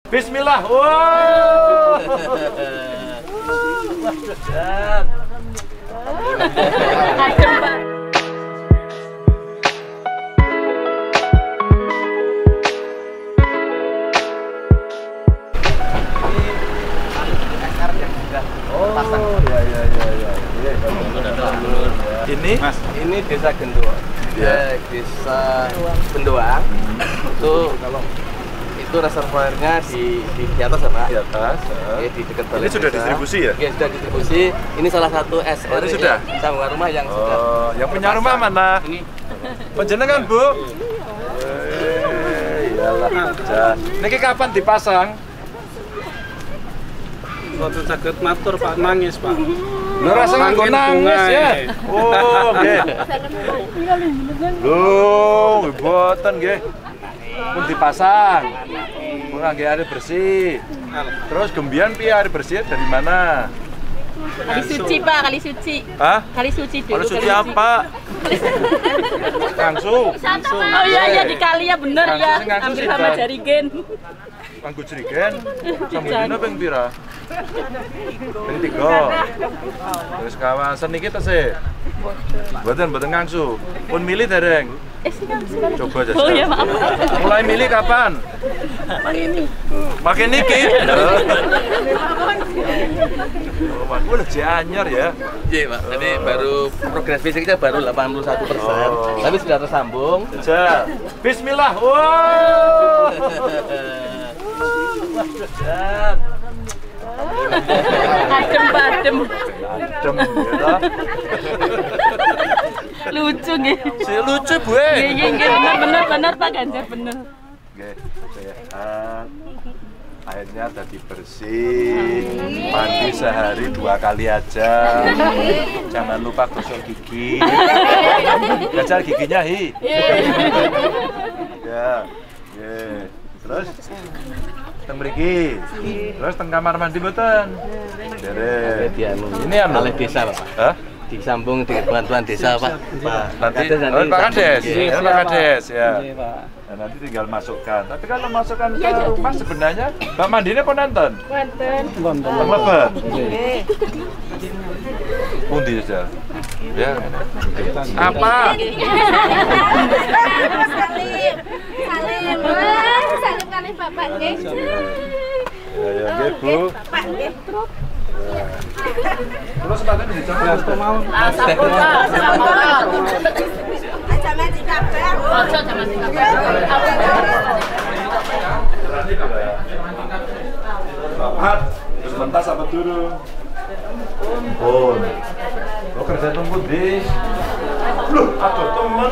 Bismillah. Wow. Ini Mas, ini desa Gendoa. Ya. Desa Gendoa. Itu reservoirnya di atas ya, Pak? di atas. Oke, di dekat balai Ini sudah desa. distribusi ya? Iya, sudah distribusi. Ini salah satu SR ini sudah? sambungan rumah yang sudah. Oh, yang punya rumah mana? Ini Panjenengan, Bu? Iyalah. Niki kapan dipasang? Waktu sakit matur Pak, nangis Pak. Lu rasa nganggo nangis ya? Oh, nggih. Lho, mboten nggih. Pun dipasang. Pun ngangge air bersih. Terus gembian piye air bersih dari mana? Kali suci Pak, kali suci. Hah? Kali suci dulu. Kali suci apa? Ngangsu. Oh iya di kali ya bener ya. Ngangsu Ambil sih, sama Pak. jarigen. Nganggo jerigen. Sambil dina ping pira? Ping 3. Terus kawasan iki tesih. Mboten ngangsu. Pun milih dereng. Coba aja. Oh iya maaf. Mulai milih kapan? Pakai niki. Oh, aku lagi anyar ya. Iya, Pak. Tadi baru progres fisiknya baru 81%. Tapi sudah tersambung. Aja. Bismillah. Wow. Adem Pak, adem. Adem ya. Lucu nggih. Si lucu, Bu. Nggih bener Pak Ganjar bener. Nggih, sehat. Airnya tadi bersih, mandi sehari 2 kali aja. Jangan lupa gosok gigi. Gajar giginya hi. Ya, terus teng mriki. Terus teng kamar mandi mboten. Derek. Ini anu Balai desa, Pak. Hah? Disambung dengan bantuan desa, Pak. Nanti Kades Pak Kades, Iya, Pak Kades ya. Iya, Pak. Nah, nanti tinggal masukkan. Tapi kalau masukkan ke rumah sebenarnya Mbak Mandine pun nonton. London. Teng Lebet. Pundi saja. Ya. Apa? Salim kali Bapak nggih. Ya, nggih, Bu. Bapak nggih. Terus sepatutnya dicoba. Mau Sampun Pak, sampun. Aja mati kabeh. Ojo jaman sing Papat, terus mentas apa dulu? Pun. Kok kerja tunggu di? Loh, ada temen.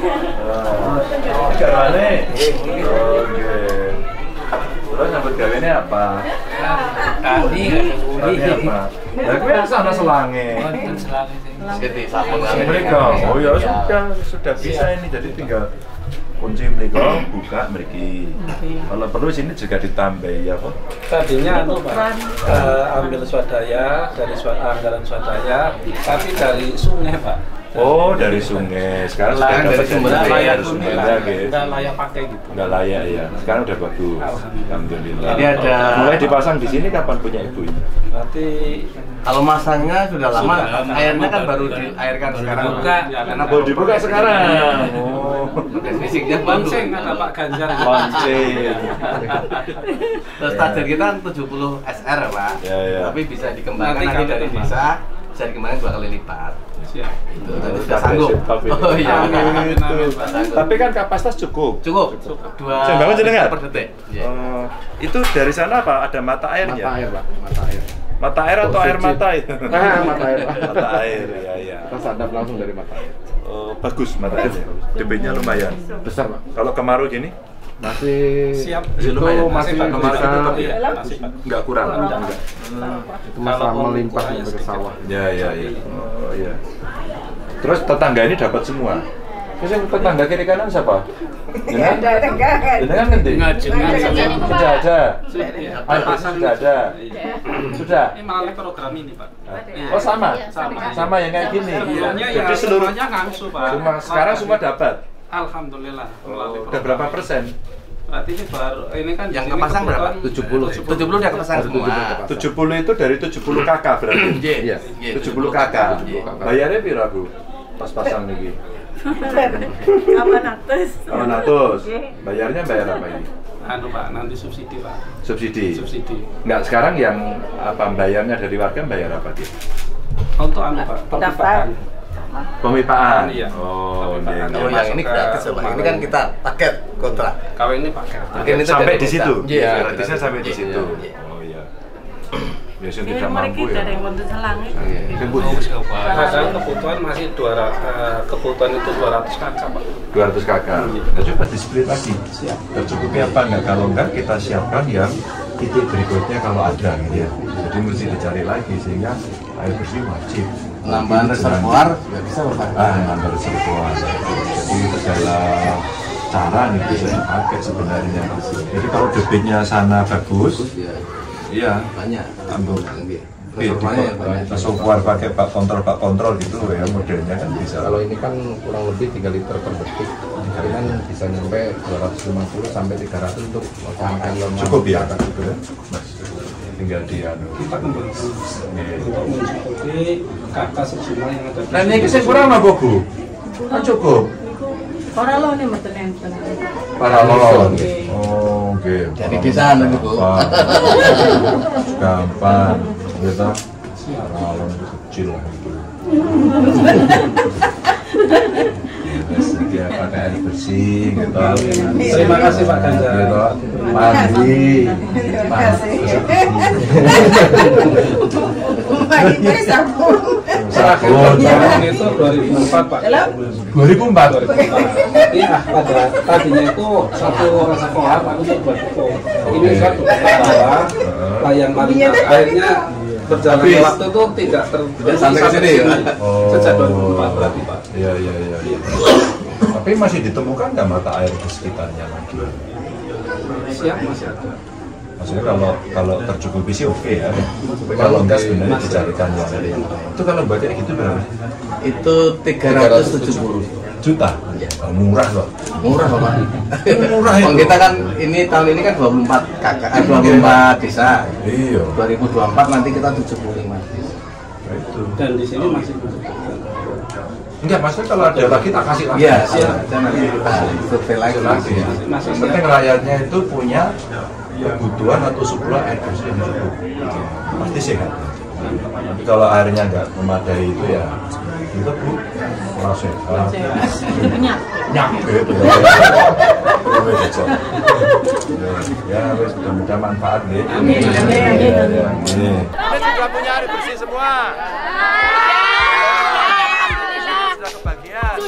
Garwane. Oke. Terus nyambut gawe apa? kali Tadi apa? Ya gue sana selange. Jadi sambung Mereka, oh ya sudah bisa ini, jadi tinggal kunci mereka buka mriki. Kalau perlu sini juga ditambah ya kok. tadinya Pak, ambil swadaya dari anggaran swadaya, tapi dari sungai Pak. Oh, dari sungai. Sekarang sudah Dari dapat sumber dari air. sumbernya gitu. Udah layak pakai gitu. Nggak layak ya. Sekarang udah bagus. Alhamdulillah. Ini ada Mulai dipasang di sini kapan punya ibu ini? Nanti kalau masangnya sudah lama, airnya kan baru diairkan sekarang. Buka. Karena Baru dibuka sekarang. Oh. progres fisiknya baru. lonceng ada Pak Ganjar. Lonceng. Terus target kita kan 70 SR ya, Pak. Ya. Tapi bisa dikembangkan Nanti nanti dari kami desa, bisa dikembangkan 2 kali lipat. Siap. Itu nanti sudah sanggup. Oh iya. Sudah sanggup. Tapi kan kapasitas cukup. Cukup. 2 Saya bangun jenengan? per detik. Iya. Itu dari sana apa? Ada mata airnya? Mata air Pak, mata air. Mata air atau air mata itu? Mata air Pak. Mata air, ya. Kita sadap langsung dari mata air. Oh, bagus mata airnya. Debitnya lumayan. Besar Pak. Kalau kemarau gini, Masih Siap. Masih itu lumayan. masih Pak. Kemarin bisa itu tetap Iya, masih Pak. nggak kurang. enggak. Itu masalah Kalau melimpah ukurannya sampai ke sedikit. sawah. Ya. Oh iya. Terus tetangga ini dapat semua. Terus yang tetangga kiri kanan siapa? Jenengan? Jenengan ngendi? Sudah ada. Air bersih sudah ada. Sudah. Ini melalui program ini Pak. Oh sama? Sama. Sama yang kayak gini. Sebelumnya ya Jadi seluruhnya semuanya ngangsu Pak. sekarang semua dapat. Alhamdulillah. Oh, udah berapa persen? Berarti ini baru ini kan Yang kepasang berapa? 70. 70 udah kepasang semua. 70 itu dari 70 kakak berarti. Iya. 70 kakak. Bayarnya pira, Bu? Pas pasang niki. Kawan atus. Bayarnya bayar apa ini? Anu Pak, nanti subsidi Pak. Subsidi. Subsidi. Enggak, sekarang yang apa bayarnya dari warga bayar apa dia? Untuk anu Pak, perpipaan. Pemipaan. Iya. Oh, Pemipaan. iya. Oh, yang ini gratis Pak. Ini kan kita paket kontrak. Kalau ini pakai. Mungkin itu Sampai dari di situ. kita. Iya, Gratisnya sampai di iya, situ. iya. Oh iya. Biasanya tidak mampu ya. Padahal kebutuhan masih 200, kebutuhan itu 200 kakak Pak. 200 kakak. Nah, coba di-split lagi. Siap. Tercukupi apa enggak? Kalau enggak kita siapkan yang titik berikutnya kalau ada gitu ya. Jadi mesti dicari lagi sehingga air bersih wajib. Penambahan reservoir nggak bisa Pak. Nambah reservoir. Jadi segala cara nih bisa dipakai sebenarnya. Jadi kalau debitnya sana bagus, iya, Banyak. ambil Reservoirnya banyak. reservoir pakai bak kontrol gitu ya modelnya kan bisa. Kalau ini kan kurang lebih 3 liter per detik. Jadi kan bisa nyampe 250 sampai 300 untuk sampai normal. Cukup ya, gitu ya. Mas, tinggal di anu. Kita kembali untuk mencukupi kakak sejumlah yang ada. Nah ini sing kurang apa Bu? Kan cukup. Paralon yang mboten enten. Paralon. Oh, oke. Jadi bisa nanti Bu. Gampang. Kita paralon itu kecil lah gitu. Ya, pakai air bersih gitu. Terima kasih Pak Ganjar. Gitu. Mandi. Sabun. Tahun itu 2004 Pak. 2004. Iya, pada tadinya itu satu reservoir tapi itu buat pupuk. Ini satu bawah, layang airnya berjalannya waktu itu tidak Sampai ke sini ya? Sejak 2004 berarti Pak. Iya. Tapi masih ditemukan nggak mata air di sekitarnya lagi? Siap masih ada. Maksudnya kalau tercukupi sih oke ya. Kalau enggak sebenarnya dicarikan yang lain. Itu kalau baca gitu berapa? Itu 370 Juta. Oh, murah loh. Murah Pak. Murah itu. Kita kan ini tahun ini kan 24 kakak, 24 desa. Iya. 2024 nanti kita 75 desa. Itu. Dan di sini masih membutuhkan. Enggak, maksudnya kalau ada lagi tak kasih lagi. Iya, siap. Dan nanti kita survei lagi. Masih Yang penting rakyatnya itu punya kebutuhan atau suplai air bersih yang cukup. Pasti sehat. Tapi kalau airnya nggak memadai itu ya itu Bu proses. Nyak gitu. Ya wes mudah-mudahan manfaat deh. Amin. Amin. Kita juga punya air bersih semua. Sudah kebagian.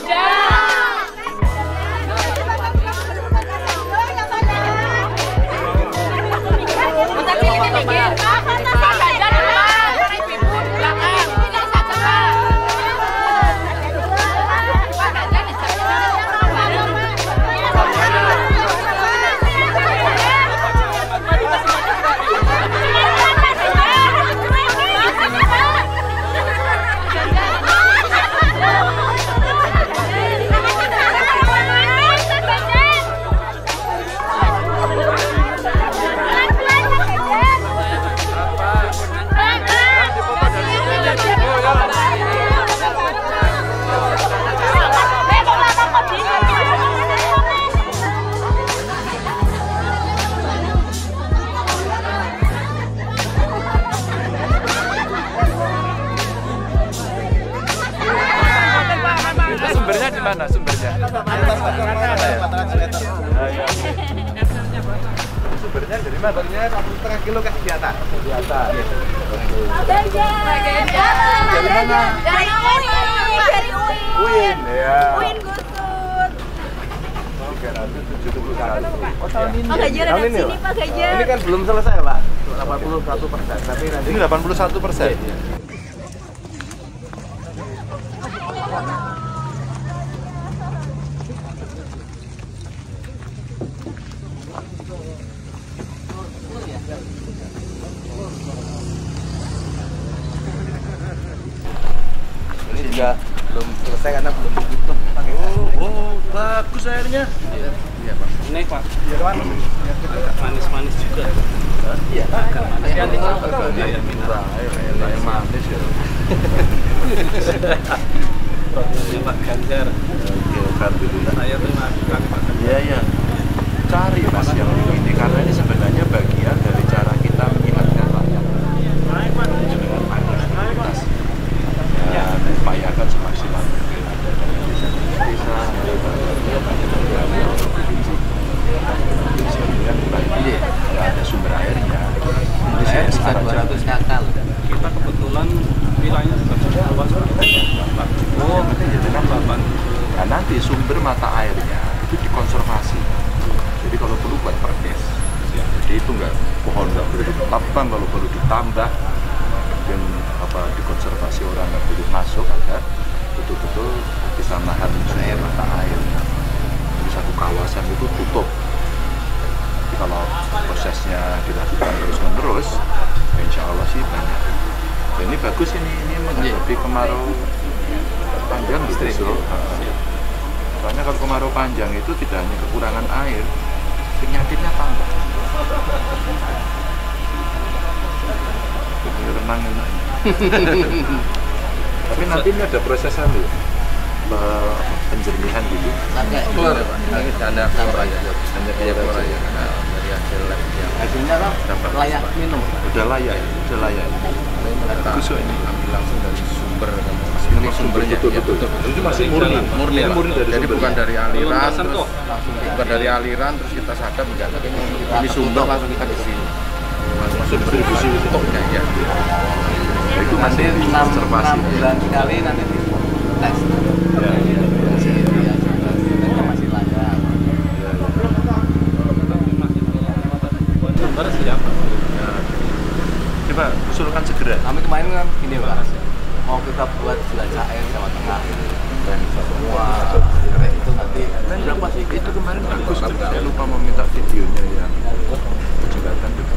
Sumbernya di mana? Sumbernya? Sumbernya dari mana? Sumbernya 1,5 kilo ke di atas. Di atas. Dari mana? Dari Uin, ya. Uin Gusut. Oke, nanti 71. Pak Ganjar ada di sini Pak Ganjar. Ini kan belum selesai Pak, 81%. Tapi nanti Ini 81%. ini juga belum selesai karena belum ditutup pakai gas. Oh, bagus airnya. Iya Pak. Ini Pak. Manis-manis juga. Iya. Air manis ya. Ini Pak Ganjar. Oke, alhamdulillah. Saya terima kasih Pak. Iya. Cari Mas yang ini karena ini sebenarnya bagian dari cara kita mengingatkan rakyat dengan aktivitas dan upayakan semaksimal mungkin ada dari desa, nggak ada sumber airnya. Ini Saya bisa CSR 200 kakak. Kita kebetulan wilayahnya sudah luas. Oh, nah, nanti sumber mata airnya itu dikonservasi. Jadi kalau perlu buat perdes. Jadi itu nggak pohon nggak boleh ditebang, kalau perlu ditambah, mungkin dikonservasi orang nggak boleh masuk agar betul-betul bisa menahan sumber mata air. Jadi satu kawasan itu tutup. Jadi kalau prosesnya dilakukan terus-menerus, ya insya Allah sih banyak. Dan ini bagus ini menghadapi kemarau panjang gitu. Soalnya kalau kemarau panjang itu tidak hanya kekurangan air, penyakitnya tambah. Renang enak. Tapi nanti ini ada proses sambil penjernihan gitu. Keluar ya Pak. Ini ada keluar ya. Dari hasil lab. Hasilnya Pak layak minum. Udah layak. Bagus kok ini. Ambil langsung dari sumber. Ini sumbernya. Betul. Itu masih murni. Murni dari Jadi sumber. bukan dari aliran, Langsung bukan dari aliran terus kita sadap enggak, tapi ini sumber langsung kita ke sini. Masuk distribusi itu. Ya. Nah, itu masih konservasi. 6 bulan sekali nanti tes. Masih layak. Sumber siap. Coba usulkan segera. Kami kemarin kan ini Pak, mau kita buat jelajah air Jawa Tengah dan semua keren itu nanti berapa sih? Itu kemarin bagus. Saya lupa meminta videonya yang jembatan itu.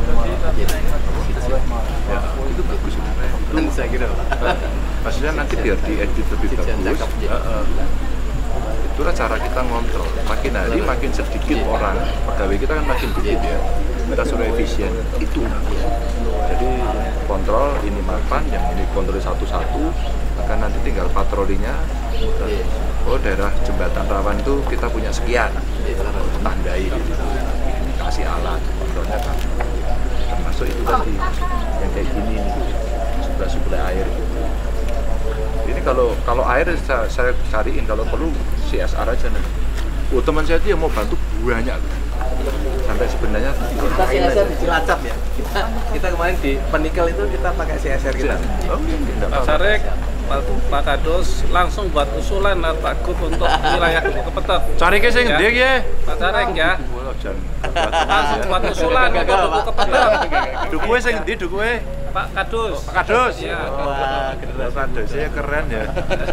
Ya, itu bagus. Itu saya kira Pak. Maksudnya nanti biar diedit lebih bagus. Itulah cara kita ngontrol. Makin hari makin sedikit orang, pegawai kita kan makin dikit ya. Kita suruh efisien. Itu. Jadi kontrol ini mapan, yang ini kontrol satu-satu. Maka nanti tinggal patrolinya. Oh, daerah jembatan rawan itu kita punya sekian. Tandai, kasih alat kontrolnya kan. Termasuk itu tadi yang kayak gini nih, suplai air. Ini kalau air saya cariin, kalau perlu CSR aja nih. Oh, teman saya itu yang mau bantu banyak. Sampai sebenarnya Kita CSR di Cilacap ya. Kita kemarin di Penikel itu kita pakai CSR kita. Pak Sarek, Pak Kadus langsung buat usulan takut untuk wilayah Kepetet. cari ke sing ndi ya? Pak Sarek ya. Langsung buat usulan untuk Duku Kepetet. Dukuhe sing ndi dukuhe? Pak Kadus. Pak Kadus. Iya. Wah, Kadus ya keren ya.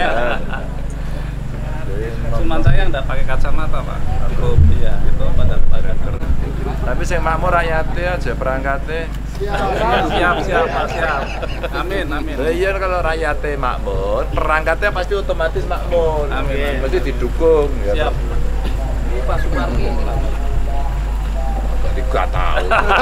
Cuman saya nggak pakai kacamata Pak. Iya, itu pada keren. Tapi sing makmur rakyatnya aja perangkatnya. Siap Pak, siap. Amin. Iya, kalau rakyatnya makmur, perangkatnya pasti otomatis makmur. Amin. Pasti didukung. Siap. Ini Pak Sumarni. Gak tahu.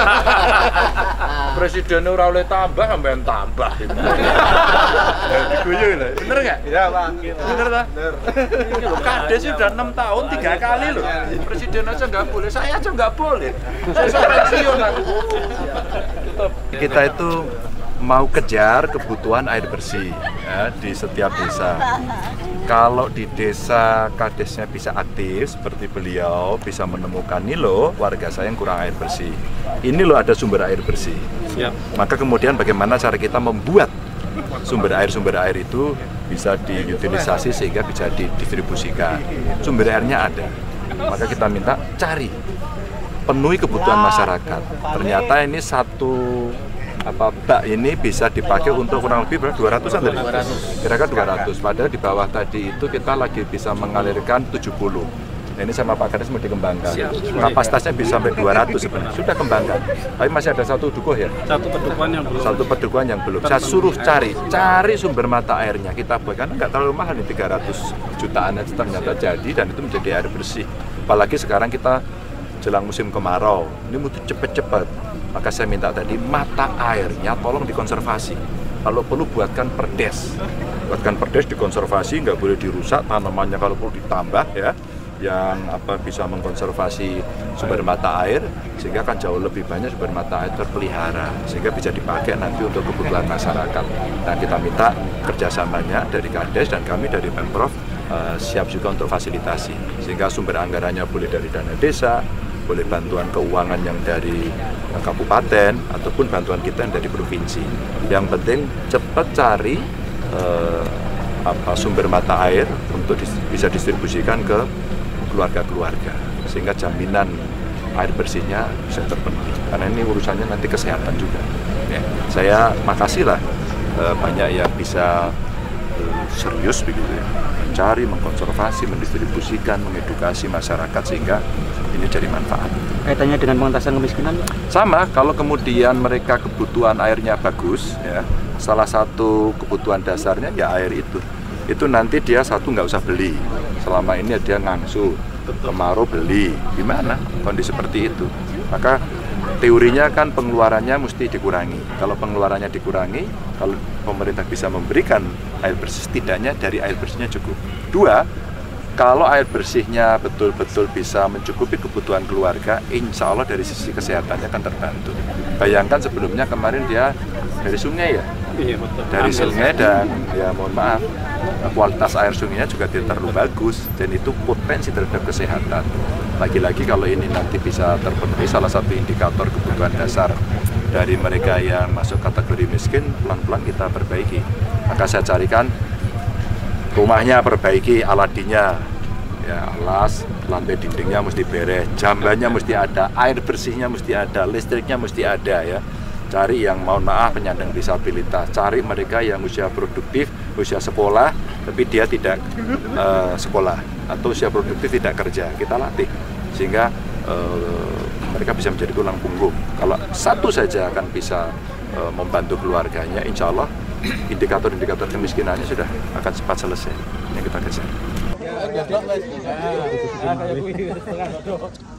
Presiden ora oleh tambah sampean tambah. Ya diguyu lho. Bener enggak? Iya, Pak. Bener ta? Bener. Kades sudah 6 tahun 3 kali loh. Presiden aja nggak boleh, saya aja nggak boleh. Saya pensiun aku. Kita itu mau kejar kebutuhan air bersih ya, di setiap desa. Kalau di desa kadesnya bisa aktif seperti beliau, bisa menemukan nih loh warga saya yang kurang air bersih. Ini loh ada sumber air bersih. Siap. Maka kemudian bagaimana cara kita membuat sumber air itu bisa diutilisasi sehingga bisa didistribusikan. Sumber airnya ada. Maka kita minta cari, penuhi kebutuhan masyarakat. Ternyata ini satu bak ini bisa dipakai untuk kurang lebih berapa? 200-an tadi? Kira-kira 200. Padahal di bawah tadi itu kita lagi bisa mengalirkan 70. Nah, ini sama Pak Kades mau dikembangkan. Kapasitasnya bisa sampai 200 sebenarnya. Sudah kembangkan. Tapi masih ada satu dukuh ya? Satu pedukuhan yang belum. Satu pedukuhan yang belum. Saya suruh cari sumber mata airnya. Kita buat, karena nggak terlalu mahal nih, 300 jutaan aja ternyata jadi, dan itu menjadi air bersih. Apalagi sekarang kita jelang musim kemarau, ini butuh cepat-cepat. Maka saya minta tadi mata airnya tolong dikonservasi. Kalau perlu buatkan perdes, dikonservasi, nggak boleh dirusak tanamannya, kalau perlu ditambah ya, yang bisa mengkonservasi sumber mata air, sehingga akan jauh lebih banyak sumber mata air terpelihara, sehingga bisa dipakai nanti untuk kebutuhan masyarakat. Nah, kita minta kerjasamanya dari Kades dan kami dari Pemprov siap juga untuk fasilitasi, sehingga sumber anggarannya boleh dari dana desa, boleh bantuan keuangan yang dari kabupaten, ataupun bantuan kita yang dari provinsi. Yang penting cepat cari sumber mata air untuk bisa distribusikan ke keluarga-keluarga, sehingga jaminan air bersihnya bisa terpenuhi. Karena ini urusannya nanti kesehatan juga. Ya, saya makasih lah banyak yang bisa serius begitu ya, mencari, mengkonservasi, mendistribusikan, mengedukasi masyarakat sehingga ini jadi manfaat. Kaitannya dengan pengentasan kemiskinan? Sama, kalau kemudian mereka kebutuhan airnya bagus, ya, salah satu kebutuhan dasarnya ya air itu. Itu nanti dia satu nggak usah beli. Selama ini dia ngangsu, kemarau beli, gimana kondisi seperti itu. Maka teorinya kan pengeluarannya mesti dikurangi. Kalau pengeluarannya dikurangi, kalau pemerintah bisa memberikan air bersih, setidaknya dari air bersihnya cukup. Dua, kalau air bersihnya betul-betul bisa mencukupi kebutuhan keluarga, insya Allah dari sisi kesehatannya akan terbantu. Bayangkan sebelumnya kemarin dia dari sungai ya, dari sungai, dan ya mohon maaf, kualitas air sungainya juga tidak terlalu bagus, dan itu potensi terhadap kesehatan. Lagi-lagi kalau ini nanti bisa terpenuhi salah satu indikator kebutuhan dasar dari mereka yang masuk kategori miskin, pelan-pelan kita perbaiki. Maka saya carikan rumahnya perbaiki, aladinya, ya, alas, lantai dindingnya mesti beres, jambannya mesti ada, air bersihnya mesti ada, listriknya mesti ada ya. Cari yang mohon maaf penyandang disabilitas, cari mereka yang usia produktif, usia sekolah, tapi dia tidak sekolah, atau usia produktif tidak kerja, kita latih sehingga mereka bisa menjadi tulang punggung. Kalau satu saja akan bisa membantu keluarganya, insya Allah indikator-indikator kemiskinannya sudah akan cepat selesai yang kita kejar.